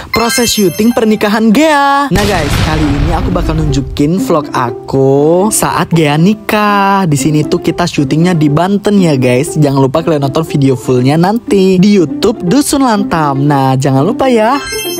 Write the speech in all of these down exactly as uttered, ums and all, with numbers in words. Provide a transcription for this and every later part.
proses syuting pernikahan Gea. Nah guys, kali ini aku bakal nunjukin vlog aku saat Gea nikah. Di sini tuh kita syutingnya di Banten ya guys. Jangan lupa kalian nonton video fullnya nanti di YouTube Dusun Lantam. Nah, jangan lupa ya.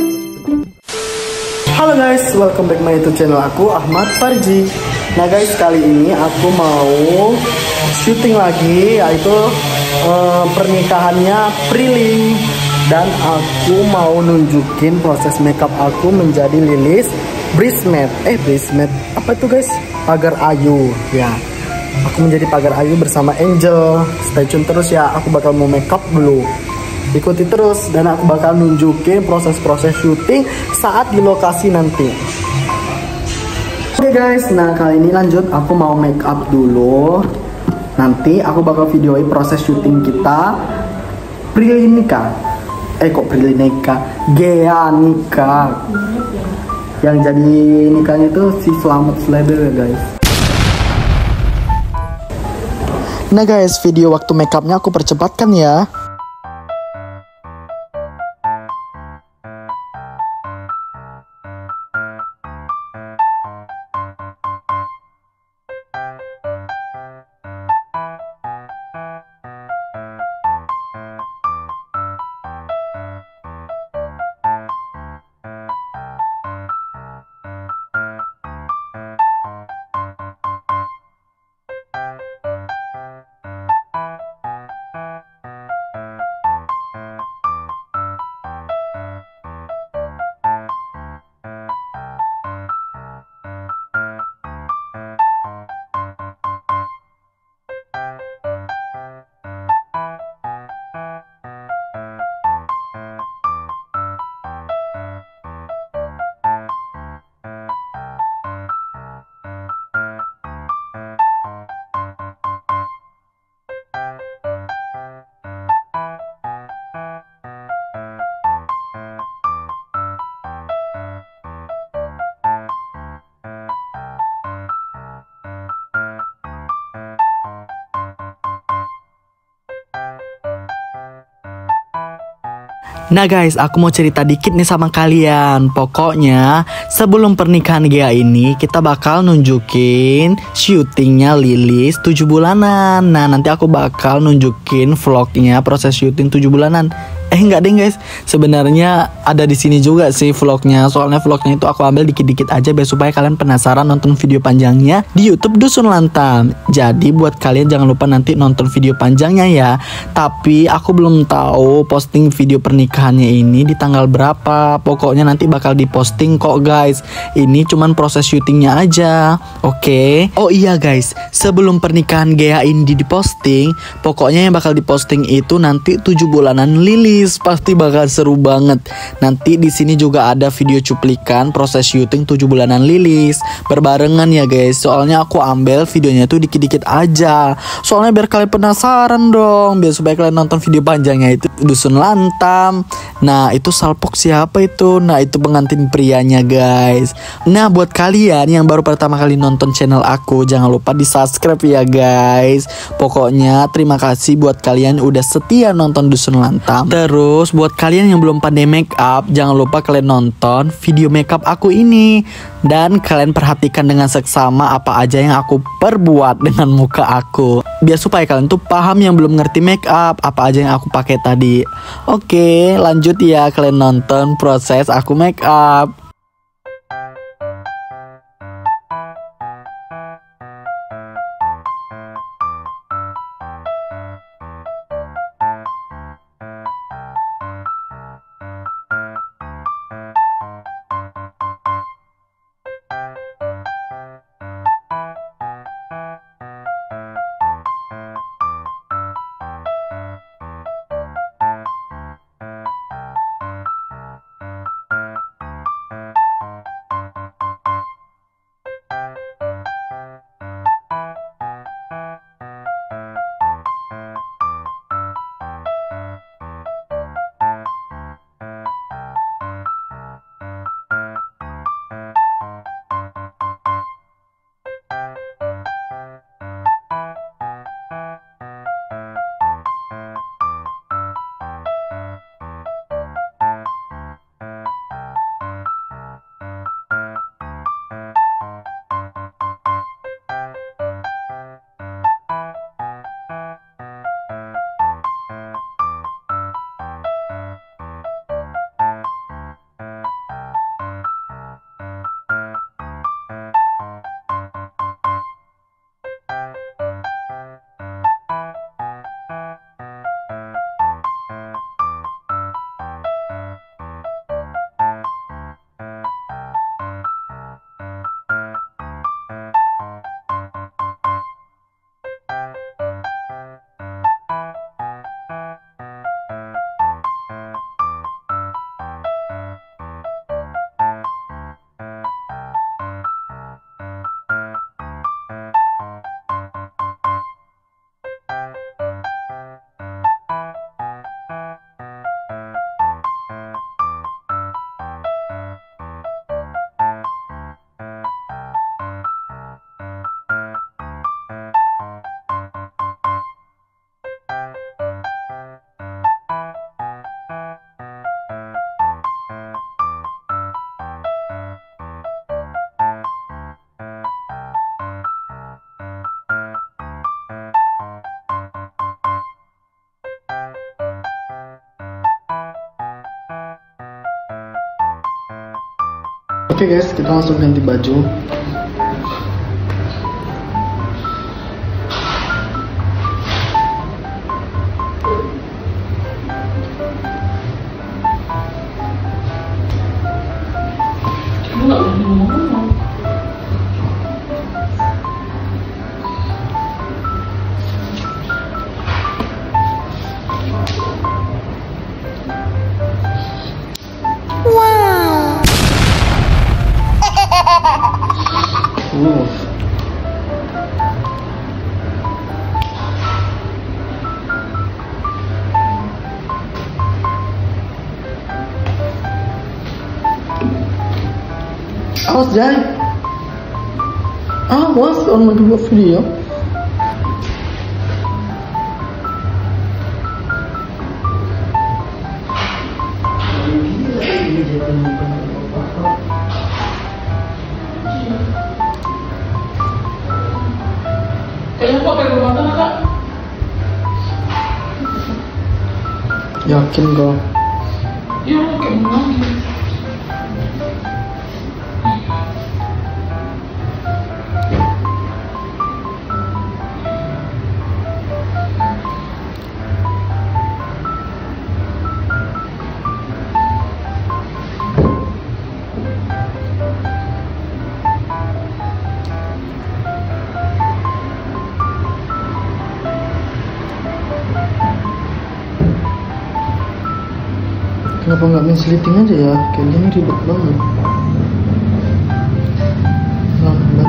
Halo guys, welcome back my YouTube channel aku, Ahmad Farji. Nah guys, kali ini aku mau syuting lagi, yaitu uh, pernikahannya Prilly. Dan aku mau nunjukin proses makeup aku menjadi Lilis bridesmaid. Eh bridesmaid, apa itu guys? Pagar Ayu ya. Aku menjadi Pagar Ayu bersama Angel. Stay tune terus ya, aku bakal mau makeup dulu. Ikuti terus dan aku bakal nunjukin proses-proses syuting saat di lokasi nanti. Oke okay guys, nah kali ini lanjut aku mau make up dulu. Nanti aku bakal videoin proses syuting kita Prilly nikah. Eh kok Prilly nikah? Gea nikah. Yang jadi nikahnya itu si Selamat Sledel ya guys. Nah guys, video waktu make upnya aku percepatkan ya. Nah guys, aku mau cerita dikit nih sama kalian. Pokoknya sebelum pernikahan Gea ini kita bakal nunjukin syutingnya Lilis tujuh bulanan. Nah nanti aku bakal nunjukin vlognya proses syuting tujuh bulanan. Eh enggak deh guys, sebenarnya ada di sini juga sih vlognya. Soalnya vlognya itu aku ambil dikit-dikit aja biar supaya kalian penasaran nonton video panjangnya di YouTube Dusun Lantam. Jadi buat kalian jangan lupa nanti nonton video panjangnya ya. Tapi aku belum tahu posting video pernikahannya ini di tanggal berapa. Pokoknya nanti bakal diposting kok guys. Ini cuman proses syutingnya aja. Oke. Okay? Oh iya guys, sebelum pernikahan Gea ini diposting, pokoknya yang bakal diposting itu nanti tujuh bulanan Lilis. Pasti bakal seru banget. Nanti di sini juga ada video cuplikan proses syuting tujuh bulanan Lilis berbarengan ya guys. Soalnya aku ambil videonya tuh dikit-dikit aja. Soalnya biar kalian penasaran dong, biar supaya kalian nonton video panjangnya itu Dusun Lantam. Nah itu salpok siapa itu? Nah itu pengantin prianya guys. Nah buat kalian yang baru pertama kali nonton channel aku, jangan lupa di subscribe ya guys. Pokoknya terima kasih buat kalian udah setia nonton Dusun Lantam. Terus buat kalian yang belum pandai make up, jangan lupa kalian nonton video make up aku ini. Dan kalian perhatikan dengan seksama apa aja yang aku perbuat dengan muka aku. Biar supaya kalian tuh paham yang belum ngerti make up, apa aja yang aku pakai tadi. Oke lanjut ya, kalian nonton proses aku make up. Oke okay guys, kita langsung ganti baju. Uh. Awas Jai, awas orang lagi buat video. Kayaknya kok kayak rumah tangga, Kak. Yakin kau? Iya, kayak menangis. Kenapa nggak main seliting aja ya? Kayak gini ribet banget. Lambat.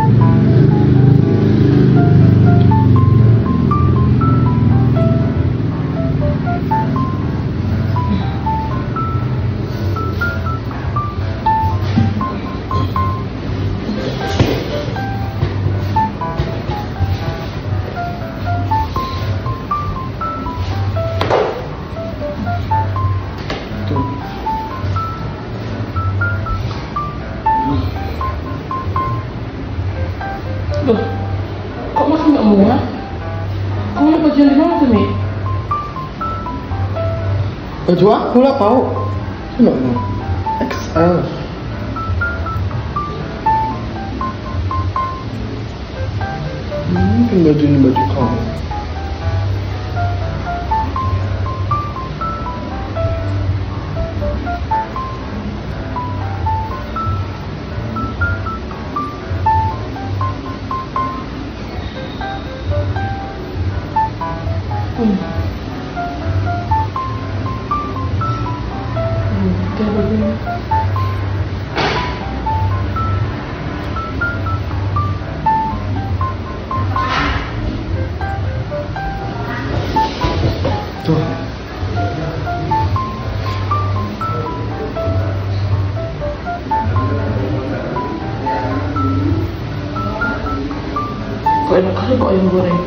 Loh, kok masih nggak muat? Kamu lihat bajuan di mana tuh, Mi? Baju aku lah, Pau. Enggak mau. X L. Mungkin baju ini baju kamu. Hmm. Hmm, kayak begini. Tuh. Kok enak kali kok ayam goreng.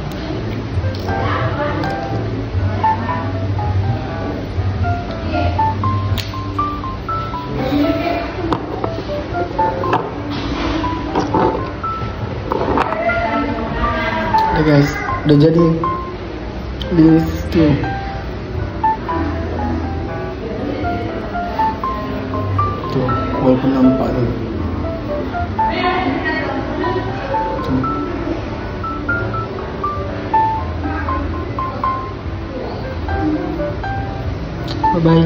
Oke guys, udah jadi list tuh. Tuh, walaupun nampak tuh. Tuh. Bye bye.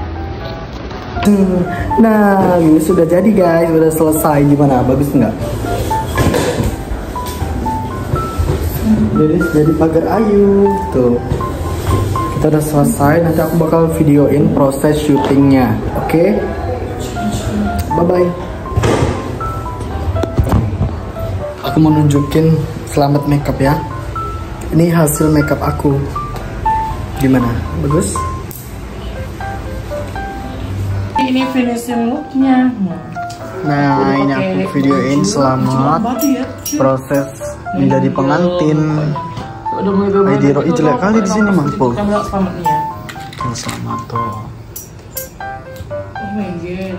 Tuh, nah ini sudah jadi guys, udah selesai. Gimana? Bagus nggak? Jadi jadi pagar ayu tuh. Kita udah selesai. Nanti aku bakal videoin proses syutingnya. Oke? Okay? Bye bye. Aku mau nunjukin selamat makeup ya. Ini hasil makeup aku. Gimana? Bagus? Ini finishing looknya. Nah, ini aku videoin selamat proses menjadi pengantin. Ay, di Roi jelek kali di sini mampu. Selamatnya. Selamat tuh. Oh my god.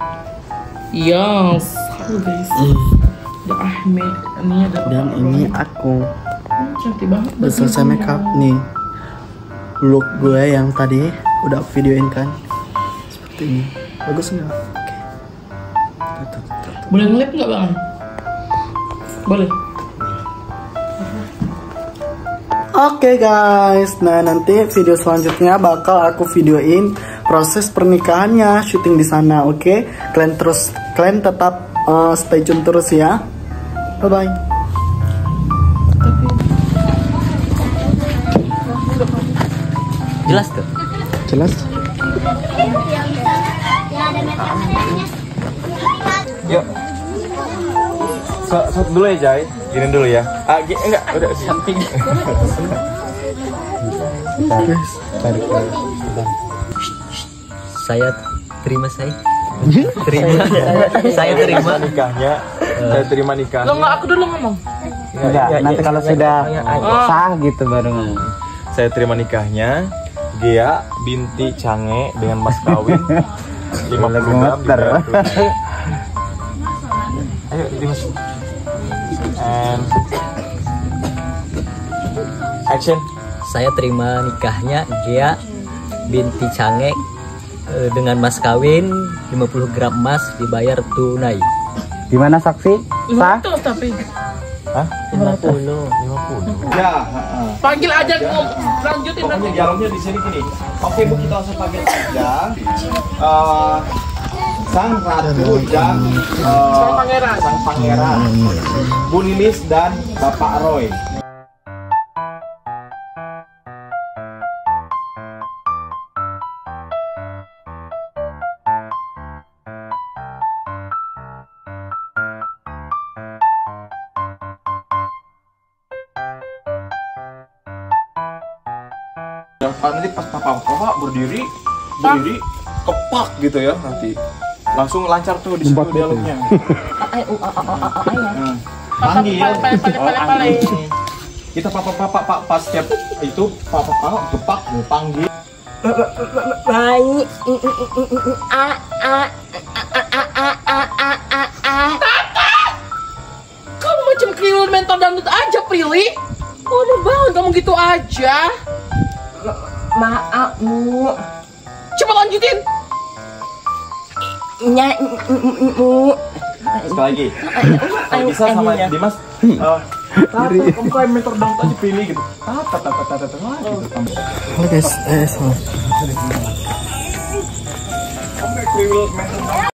Yes, halo guys. Ada Ahmed, ini ada. Dan ini aku. Hmm, cantik banget. Udah selesai makeup nih. Look gue yang tadi udah aku videoin kan. Seperti ini. Bagus nggak? Oke. Boleh ngelip nggak bang? Boleh. Oke guys, nah nanti video selanjutnya bakal aku videoin proses pernikahannya, syuting di sana. Oke, kalian terus, kalian tetap uh, stay tune terus ya. Bye bye. Jelas tuh. Jelas. Yuk. Satu dulu ya, Jai. Gini dulu ya. Ah, gini, enggak, udah samping. Saya terima saya. Terima. Saya terima nikahnya. Saya terima nikah. Lo nggak aku dulu ngomong. Enggak, nanti kalau sudah sah gitu baru ngomong. Saya terima nikahnya Gea binti Cange dengan mas kawin lima puluh gram dibayar tunai. Ayo Dimas. And action. Saya terima nikahnya Gea binti Cange eh, dengan mas kawin lima puluh gram emas dibayar tunai. Gimana saksi? Lima Sah? ratus tapi. Hah? lima puluh. lima puluh. Ya, Panggil aja ngom. Lanjutin pokoknya nanti. dialognya di sini gini. Oke Bu, kita langsung panggil saja. Eh, sang ratu dan eh, Sang pangeran. sang pangeran, Bu Lilis dan Bapak Roy. Nanti pas papa papa berdiri berdiri kepak gitu ya, nanti langsung lancar tuh di situ dialognya. Hmm. Panggil, Pale, pale, pale, pale. Oh, kita papa papa pak pas setiap itu papa papa kepak mau panggil. Baik. A a Kamu macam kriwil mentor dangdut aja, Prilly. Waduh banget kamu gitu aja. maaf Bu. Coba lanjutin. Nya Bu. Sekali lagi. Kalau bisa sama Dimas. eh, Tata, kamu kayak mentor dangdut aja pilih gitu. Tata tata tata tata gitu. Halo guys, eh, Kamu kayak kriwil mentor dangdut.